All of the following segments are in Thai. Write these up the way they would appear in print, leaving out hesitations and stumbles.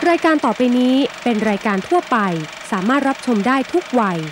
รายการต่อไปนี้เป็นรายการทั่วไปสามารถรับชมได้ทุกวัย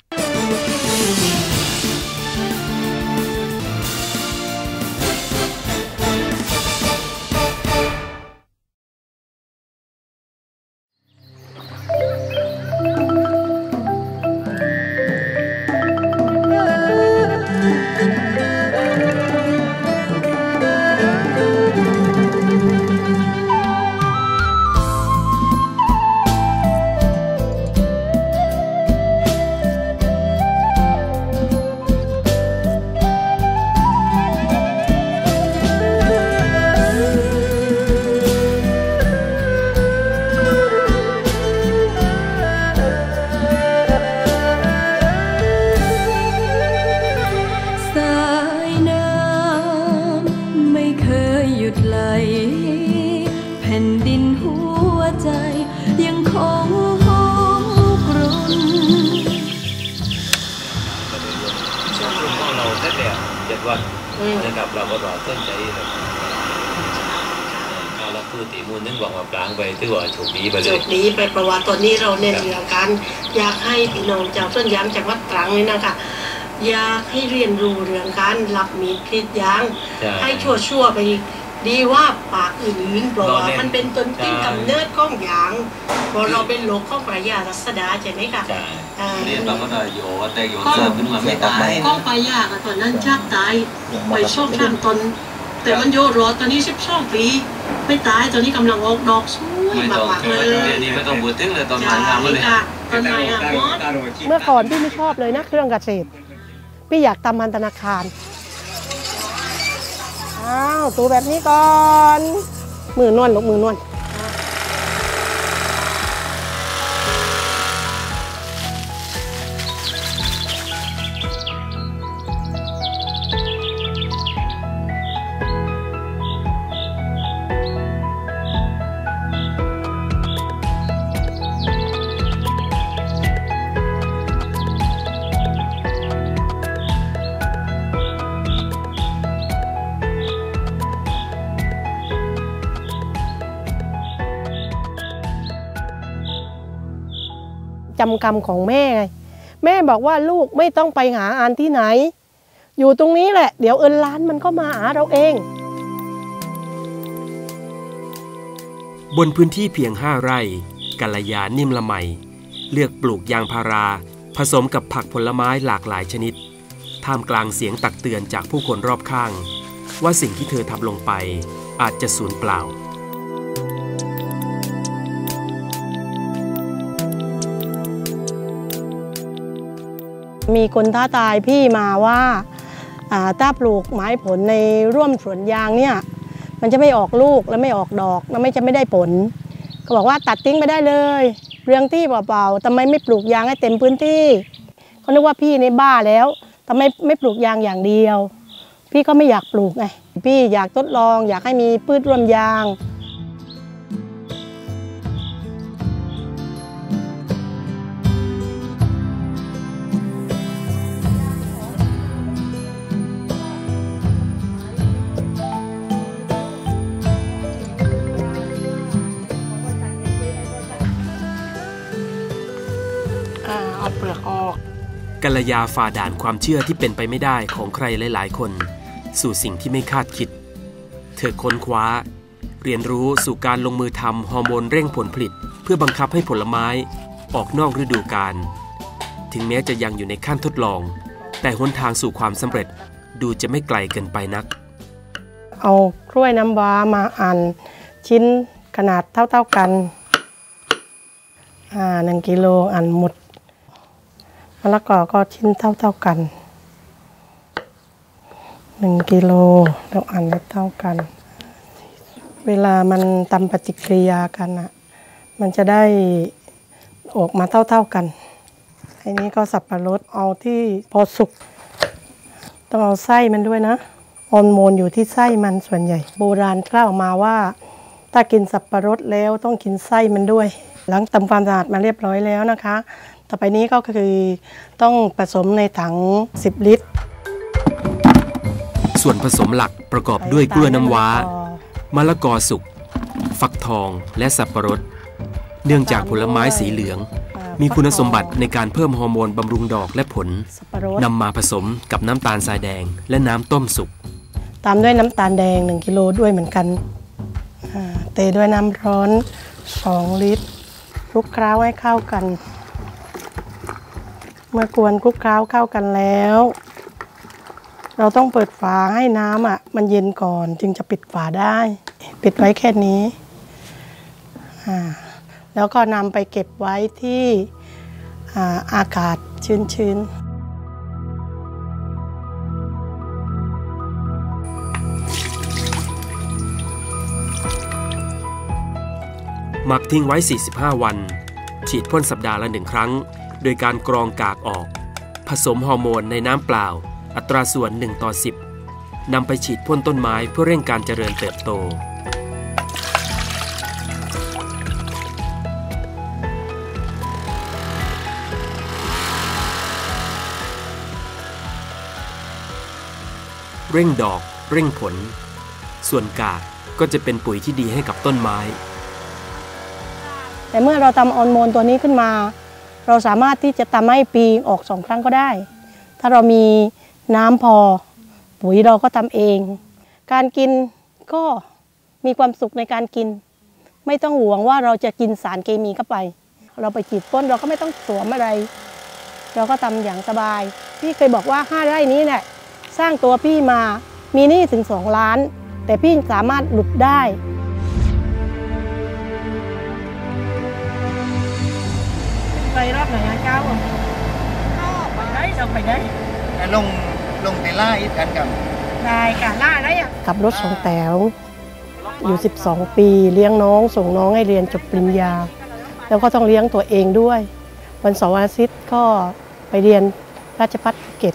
แผ่นดินหัวใจยังคงหอมกรุ่นช่วงของเราแค่เดียว7 วันนะครับเราก็รอต้นใจแบบเอาละคือตีมูลนึกบอกว่ากลางไปที่ว่าถูกดีไปเลยถูกดีไปประวัติตอนนี้เราเน้นเรื่องการอยากให้พี่น้องชาวต้นยางจังหวัดตรังนี่นะคะอยากให้เรียนรู้เรื่องการรับมีดกรีดยางให้ชั่วไปดีว่าปากอื่นๆเพราะว่ามันเป็นต้นที่กำเนิดของยางพอเราเป็นโรคของปลายารัศดาใช่ไหมคะเรียนเราก็ได้โยว่าแต่โยนเสื้อขึ้นมาไม่ตายข้องปลายาตอนนั้นชักตายไปช่วงขั้นตอนแต่มันโยรอตอนนี้12 ปีไม่ตายตอนนี้กำลังออกดอกสวยมากๆเลยเดี๋ยวนี้ไม่ต้องบูดตึ้งเลยตอนนั้นงามเลยตอนไหนเมื่อก่อนพี่ไม่ชอบเลยนะเครื่องเกษตรพี่อยากทำธนาคารอ้าวตัวแบบนี้ก่อนมือนวลลูกมือนวลจำกรรมของแม่ไงแม่บอกว่าลูกไม่ต้องไปหาอ่านที่ไหนอยู่ตรงนี้แหละเดี๋ยวเอิญล้านมันก็มาหาเราเองบนพื้นที่เพียง5 ไร่กัลยานิ่มละไมเลือกปลูกยางพาราผสมกับผักผลไม้หลากหลายชนิดท่ามกลางเสียงตักเตือนจากผู้คนรอบข้างว่าสิ่งที่เธอทำลงไปอาจจะสูญเปล่ามีคนท้าทายพี่มาว่าถ้าปลูกไม้ผลในร่วมสวนยางเนี่ยมันจะไม่ออกลูกและไม่ออกดอกและจะไม่ได้ผลก็บอกว่าตัดทิ้งไปได้เลยเรื่องที่เปล่าๆทำไมไม่ปลูกยางให้เต็มพื้นที่เขานึกว่าพี่ในบ้าแล้วทำไมไม่ปลูกยางอย่างเดียวพี่ก็ไม่อยากปลูกไงพี่อยากทดลองอยากให้มีพืชร่วมยางเอาเปลือกออกกัลยาฝ่าด่านความเชื่อที่เป็นไปไม่ได้ของใครหลายๆคนสู่สิ่งที่ไม่คาดคิดเธอค้นคว้าเรียนรู้สู่การลงมือทำฮอร์โมนเร่งผลผลิตเพื่อบังคับให้ผลไม้ออกนอกฤดูกาลถึงแม้จะยังอยู่ในขั้นทดลองแต่หนทางสู่ความสำเร็จดูจะไม่ไกลเกินไปนักเอากล้วยน้ำว้ามาหั่นชิ้นขนาดเท่าๆกัน1 กิโลหั่นหมดมะละกอก็ชิ้นเท่ากัน1 กิโลแล้วหั่นเท่ากันเวลามันทำปฏิกิริยากันมันจะได้ออกมาเท่ากันอันนี้ก็สับปะรดเอาที่พอสุกต้องเอาไส้มันด้วยนะฮอร์โมนอยู่ที่ไส้มันส่วนใหญ่โบราณกล่าวมาว่าถ้ากินสับปะรดแล้วต้องกินไส้มันด้วยหลังทำความสะอาดมาเรียบร้อยแล้วนะคะต่อไปนี้ก็คือต้องผสมในถัง10 ลิตรส่วนผสมหลักประกอบด้วยกล้วยน้ำว้ามะละกอสุกฟักทองและสับปะรดเนื่องจากผลไม้สีเหลืองมีคุณสมบัติในการเพิ่มฮอร์โมนบำรุงดอกและผลนำมาผสมกับน้ำตาลทรายแดงและน้ำต้มสุกตามด้วยน้ำตาลแดง1 กิโลด้วยเหมือนกันเทด้วยน้ำร้อน2 ลิตรคลุกเคล้าให้เข้ากันเมื่อกวนคลุกเคล้าเข้ากันแล้วเราต้องเปิดฝาให้น้ำมันเย็นก่อนจึงจะปิดฝาได้ปิดไว้แค่นี้แล้วก็นำไปเก็บไว้ที่อากาศชื้นหมักทิ้งไว้ 45 วันฉีดพ่นสัปดาห์ละ 1 ครั้งโดยการกรองกากออกผสมฮอร์โมนในน้ำเปล่าอัตราส่วน1:10นำไปฉีดพ่นต้นไม้เพื่อเร่งการเจริญเติบโตเร่งดอกเร่งผลส่วนกากก็จะเป็นปุ๋ยที่ดีให้กับต้นไม้แต่เมื่อเราทำฮอร์โมนตัวนี้ขึ้นมาเราสามารถที่จะทำให้ปีออก2 ครั้งก็ได้ถ้าเรามีน้ำพอปุ๋ยเราก็ทำเองการกินก็มีความสุขในการกินไม่ต้องห่วงว่าเราจะกินสารเคมีเข้าไปเราไปฉีดพ่นเราก็ไม่ต้องสวมอะไรเราก็ทำอย่างสบายพี่เคยบอกว่า5 ไร่นี้เนี่ยสร้างตัวพี่มามีหนี้ถึง2 ล้านแต่พี่สามารถหลุดได้ไปรอบไหนเจ้าไปได้เราไปได้ลงในล่าอีกกันกับได้ค่ะล่าได้ขับรถ2 แถวอยู่12 ปีเลี้ยงน้องส่งน้องให้เรียนจบปริญญาแล้วก็ต้องเลี้ยงตัวเองด้วยวันเสาร์อาทิตย์ก็ไปเรียนราชภัฏภูเก็ต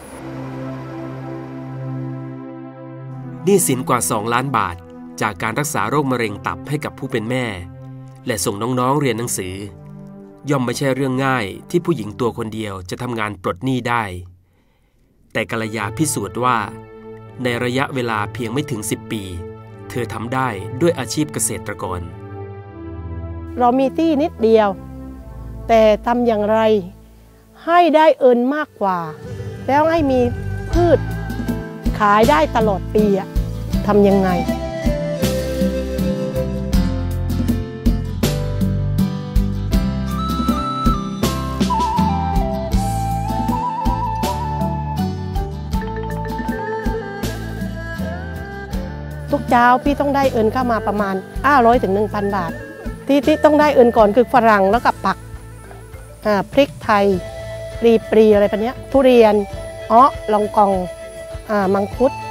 หนี้สินกว่า2 ล้านบาทจากการรักษาโรคมะเร็งตับให้กับผู้เป็นแม่และส่งน้องๆเรียนหนังสือย่อมไม่ใช่เรื่องง่ายที่ผู้หญิงตัวคนเดียวจะทำงานปลดหนี้ได้แต่กัลยาพิสูจน์ว่าในระยะเวลาเพียงไม่ถึง10 ปีเธอทำได้ด้วยอาชีพเกษตรกรเรามีที่นิดเดียวแต่ทำอย่างไรให้ได้มากกว่าแล้วให้มีพืชขายได้ตลอดปีทำยังไงทุกเช้าพี่ต้องได้เข้ามาประมาณ500 ถึง 1,000 บาทที่ต้องได้ก่อนคือฝรั่งแล้วกับผักพริกไทยปรีอะไรแบบนี้ทุเรียนลองกองมังคุด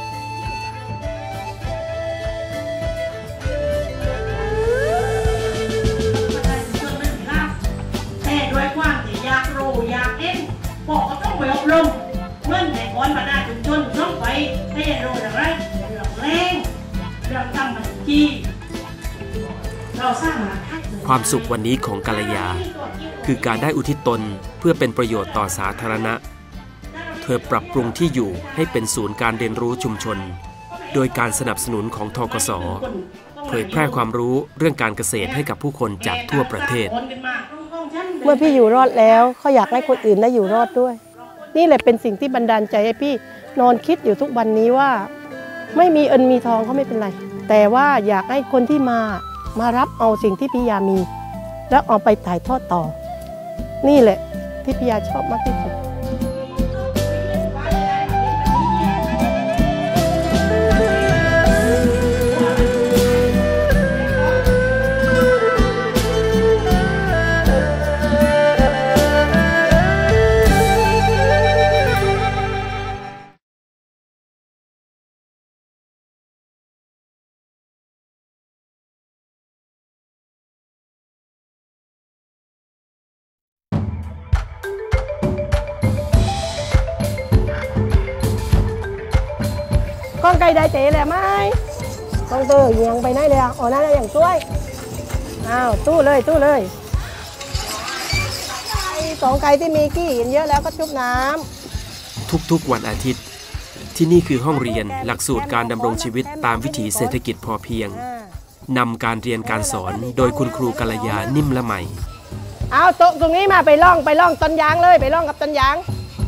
แต่ด้วยความที่อยากรู้อยากเห็นบอกก็ต้องไปอบรมเมื่อแต่ก่อนมาได้ชุมชนต้องไปได้รู้อะไรเรื่องแรงเรื่องตั้งบัญชีเราสร้างมาความสุขวันนี้ของกัลยาคือการได้อุทิศตนเพื่อเป็นประโยชน์ต่อสาธารณะเธอปรับปรุงที่อยู่ให้เป็นศูนย์การเรียนรู้ชุมชนโดยการสนับสนุนของธกส.เผยแพร่ความรู้เรื่องการเกษตรให้กับผู้คนจากทั่วประเทศเมื่อพี่อยู่รอดแล้วเขาอยากให้คนอื่นได้อยู่รอดด้วยนี่แหละเป็นสิ่งที่บันดาลใจให้พี่นอนคิดอยู่ทุกวันนี้ว่าไม่มีมีทองก็ไม่เป็นไรแต่ว่าอยากให้คนที่มารับเอาสิ่งที่พี่ยามีแล้วเอาไปถ่ายทอดต่อนี่แหละที่พี่ยาชอบมากที่สุดก้องไก่ได้เตะเลยไหมก้องเตยยังไปไหนเลยนั่นอะไรอย่างช่วยตู้เลย2 ไก่ที่มีกี้เห็นเยอะแล้วก็ชุบน้ำทุกวันอาทิตย์ที่นี่คือห้องเรียนหลักสูตรการดำรงชีวิตตามวิถีเศรษฐกิจพอเพียงนำการเรียนการสอนโดยคุณครูกัลยานิ่มละไมเอาโต๊ะตรงนี้มาไปล่องต้นยางเลยไปล่องกับต้นยาง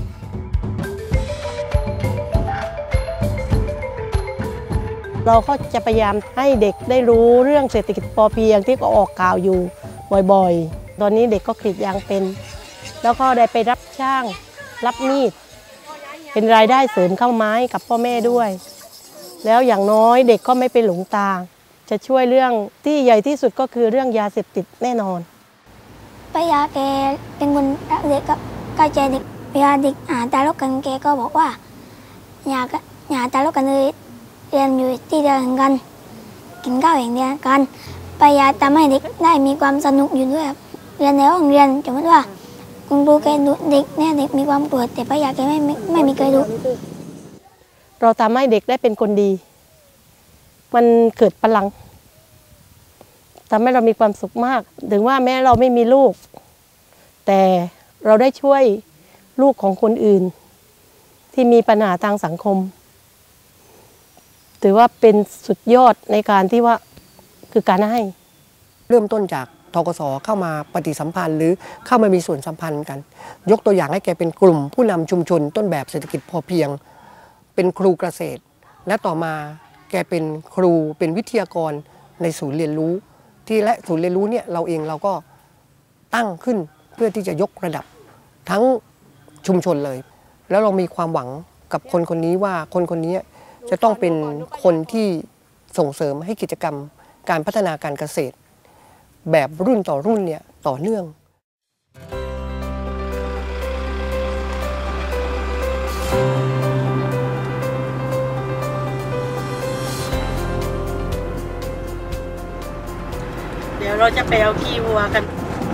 เราก็จะพยายามให้เด็กได้รู้เรื่องเศรษฐกิจพอเพียงที่ก็ออกข่าวอยู่บ่อยๆตอนนี้เด็กก็กรีดยางเป็นแล้วก็ได้ไปรับช่างรับมีดเป็นรายได้เสริมเข้าไม้กับพ่อแม่ด้วยแล้วอย่างน้อยเด็กก็ไม่ไปหลงทางจะช่วยเรื่องที่ใหญ่ที่สุดก็คือเรื่องยาเสพติดแน่นอนป้ายาแกเป็นคนรักเด็กกับใกล้ใจเด็กเวลาเด็กทะเลาะกันแกก็บอกว่าอย่าทะเลาะกันเลยเรียนอยู่ที่เดียวกันกินข้าวอย่างเดียวกันป้ายาทำให้เด็กได้มีความสนุกอยู่ด้วยเรียนในห้องเรียนสมมติว่าคุณครูแกดุเด็กเนี่ยเด็กมีความโกรธแต่ป้ายาแกไม่มีเคยดุเราทำให้เด็กได้เป็นคนดีมันเกิดพลังทำให้เรามีความสุขมากถึงว่าแม้เราไม่มีลูกแต่เราได้ช่วยลูกของคนอื่นที่มีปัญหาทางสังคมถือว่าเป็นสุดยอดในการที่ว่าคือการให้เริ่มต้นจากธกส.เข้ามาปฏิสัมพันธ์หรือเข้ามามีส่วนสัมพันธ์กันยกตัวอย่างให้แกเป็นกลุ่มผู้นำชุมชนต้นแบบเศรษฐกิจพอเพียงเป็นครูเกษตรและต่อมาแกเป็นครูเป็นวิทยากรในศูนย์เรียนรู้ที่และศูนย์เรียนรู้เนี่ยเราก็ตั้งขึ้นเพื่อที่จะยกระดับทั้งชุมชนเลยแล้วเรามีความหวังกับคนคนนี้ว่าคนคนนี้จะต้องเป็นคนที่ส่งเสริมให้กิจกรรมการพัฒนาการเกษตรแบบรุ่นต่อรุ่นเนี่ยต่อเนื่องเดี๋ยวเราจะไปเอาขี้วัวกัน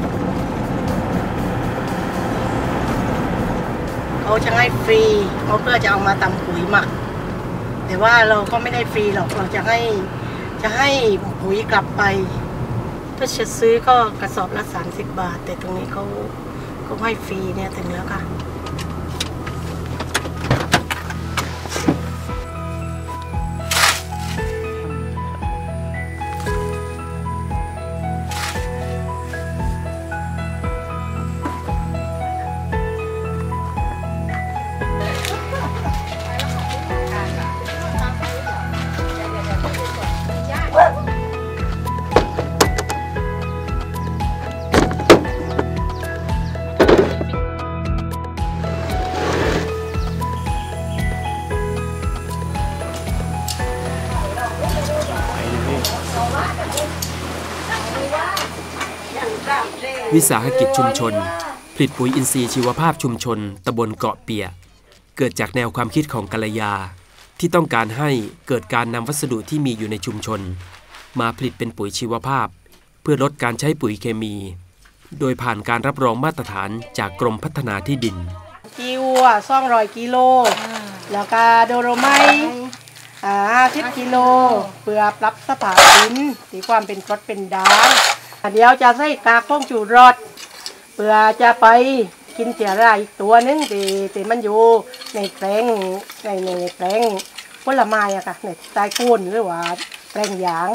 เขาจะให้ฟรีเขาเพื่อจะเอามาทำปุ๋ยหมักแต่ว่าเราก็ไม่ได้ฟรีหรอกเราจะให้ปุ๋ยกลับไปถ้าจะซื้อก็กระสอบละ30 บาทแต่ตรงนี้เขาให้ฟรีเนี่ยถึงแล้วค่ะวิสาหกิจชุมชนผลิตปุ๋ยอินทรีย์ชีวภาพชุมชนตำบลเกาะเปียเกิดจากแนวความคิดของกัลยาที่ต้องการให้เกิดการนำวัสดุที่มีอยู่ในชุมชนมาผลิตเป็นปุ๋ยชีวภาพเพื่อลดการใช้ปุ๋ยเคมีโดยผ่านการรับรองมาตรฐานจากกรมพัฒนาที่ดินกิว200 กิโลแล้วก็โดโลไมต์10 กิโลเพื่อปรับสภาพดินที่ความเป็นกรดเป็นด่างเดี๋ยวจะใส่กากผงชูรสเพื่อจะไปกินเสียราอีกตัวนึงที่มันอยู่ในแปลงในแปลงผลไม้อะค่ะในใต้โคนหรือว่าแปลงยาง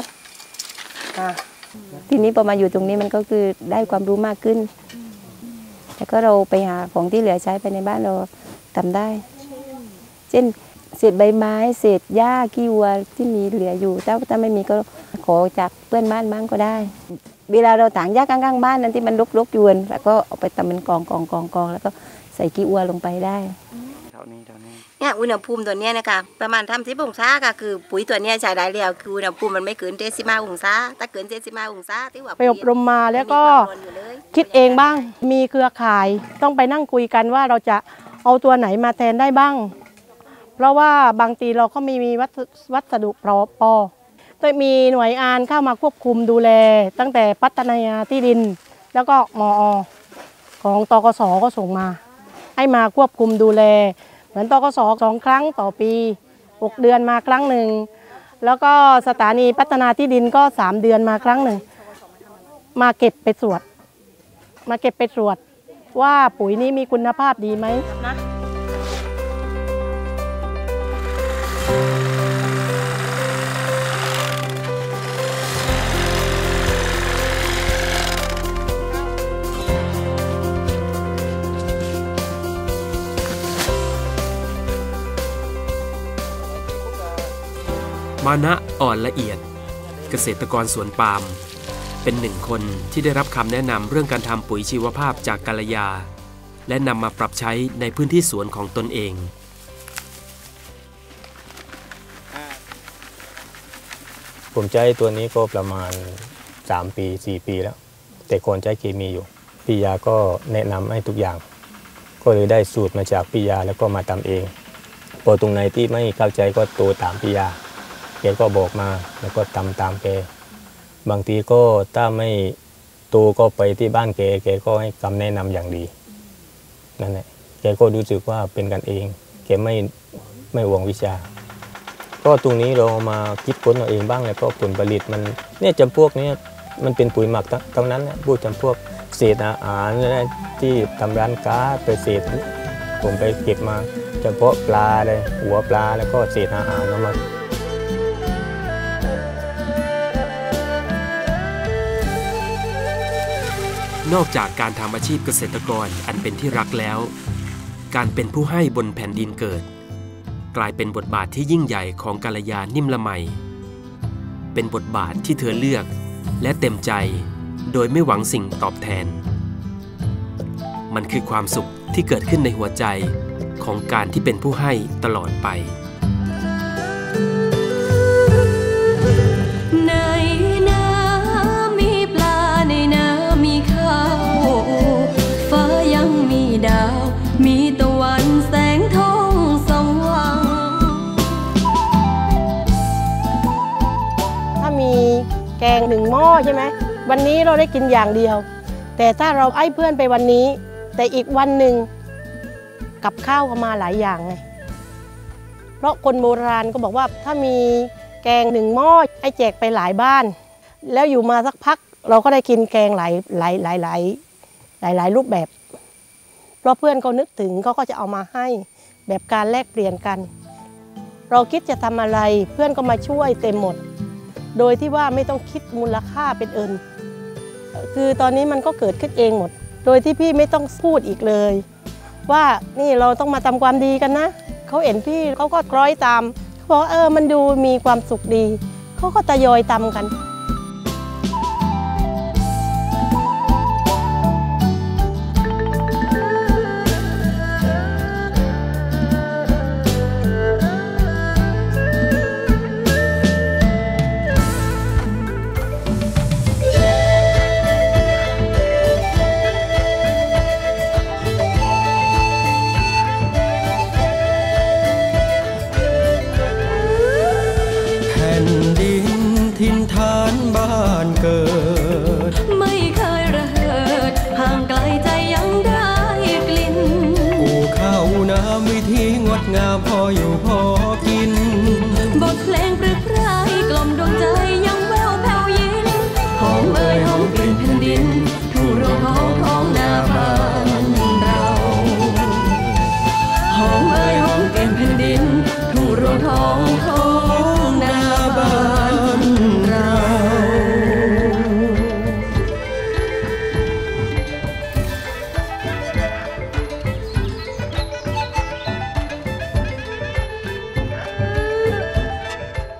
ทีนี้พอมาอยู่ตรงนี้มันก็คือได้ความรู้มากขึ้นแล้วก็เราไปหาของที่เหลือใช้ไปในบ้านเราทำได้เช่นเศษใบไม้เศษหญ้าขี้วัวที่มีเหลืออยู่ถ้าไม่มีก็ขอจากเพื่อนบ้านบ้างก็ได้เวลาเราถางหญ้าข้างๆบ้านนั้นที่มันรกๆอยู่แล้วก็เอาไปทำเป็นกองแล้วก็ใส่ขี้วัวลงไปได้เนี่ยอุณหภูมิตัวนี้นะคะประมาณ30 องศาค่ะคือปุ๋ยตัวนี้ใช้ได้แล้วคืออุณหภูมิมันไม่เกิน75 องศาถ้าเกิน75 องศาที่ว่าไปอบรมมาแล้วก็คิดเองบ้างมีเครือข่ายต้องไปนั่งคุยกันว่าเราจะเอาตัวไหนมาแทนได้บ้างเพราะว่าบางทีเราก็มีวัสดุพอต้องมีหน่วยงานเข้ามาควบคุมดูแลตั้งแต่พัฒนาที่ดินแล้วก็มอ.ของตกส.ก็ส่งมาให้มาควบคุมดูแลเหมือนตกส. 2 ครั้งต่อปี6 เดือนมาครั้งหนึ่งแล้วก็สถานีพัฒนาที่ดินก็3 เดือนมาครั้งหนึ่งมาเก็บไปตรวจว่าปุ๋ยนี้มีคุณภาพดีไหมนะมานะอ่อนละเอียดเกษตรกรสวนปาล์มเป็นหนึ่งคนที่ได้รับคำแนะนำเรื่องการทำปุ๋ยชีวภาพจากกัลยาและนำมาปรับใช้ในพื้นที่สวนของตนเองผมใช้ตัวนี้ก็ประมาณ3 ปี 4 ปีแล้วแต่ก่อนใช้เคมีอยู่พี่ยาก็แนะนำให้ทุกอย่างก็เลยได้สูตรมาจากพี่ยาแล้วก็มาทำเองพอตรงไหนที่ไม่เข้าใจก็โทรตามพี่ยาแกก็บอกมาแล้วก็ทำตามแกบางทีก็ถ้าไม่โตก็ไปที่บ้านแกก็ให้คำแนะนำอย่างดีนั่นแหละแกก็รู้สึกว่าเป็นกันเองแกไม่หวงวิชาก็ตรงนี้เรามาคิดค้นเอาเองบ้างแล้วก็ผลผลิตมันเนี่ยจำพวกนี้มันเป็นปุ๋ยหมักทั้งนั้นนะพูดจำพวกเศษอาหารที่ทำร้านค้าไปเศษผมไปเก็บมาเฉพาะปลาเลยหัวปลาแล้วก็เศษอาหารเอามานอกจากการทำอาชีพเกษตรกรอันเป็นที่รักแล้วการเป็นผู้ให้บนแผ่นดินเกิดกลายเป็นบทบาทที่ยิ่งใหญ่ของกัลยานิ่มละไมเป็นบทบาทที่เธอเลือกและเต็มใจโดยไม่หวังสิ่งตอบแทนมันคือความสุขที่เกิดขึ้นในหัวใจของการที่เป็นผู้ให้ตลอดไปในน้ำมีปลาในน้ำมีข้าวฟ้ายังมีดาวมีตะวันแสงทองสว่างถ้ามีแกง1 หม้อใช่ไหมวันนี้เราได้กินอย่างเดียวแต่ถ้าเราให้เพื่อนไปวันนี้แต่อีกวันหนึ่งกับข้าวก็มาหลายอย่างไงเพราะคนโบราณก็บอกว่าถ้ามีแกง1 หม้อให้แจกไปหลายบ้านแล้วอยู่มาสักพักเราก็ได้กินแกงหลายรูปแบบเพราะเพื่อนเขานึกถึงเขาก็จะเอามาให้แบบการแลกเปลี่ยนกันเราคิดจะทำอะไรเพื่อนก็มาช่วยเต็มหมดโดยที่ว่าไม่ต้องคิดมูลค่าเป็นเอิญคือตอนนี้มันก็เกิดขึ้นเองหมดโดยที่พี่ไม่ต้องพูดอีกเลยว่านี่เราต้องมาทำความดีกันนะเขาเห็นพี่เขาก็คล้อยตามเขาบอกมันดูมีความสุขดีเขาก็ทยอยทำกัน